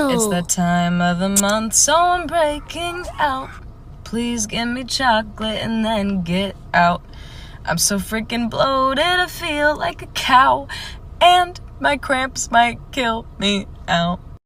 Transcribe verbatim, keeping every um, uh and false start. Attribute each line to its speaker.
Speaker 1: It's the time of the month, so I'm breaking out. Please give me chocolate and then get out. I'm so freaking bloated, I feel like a cow, and my cramps might kill me out.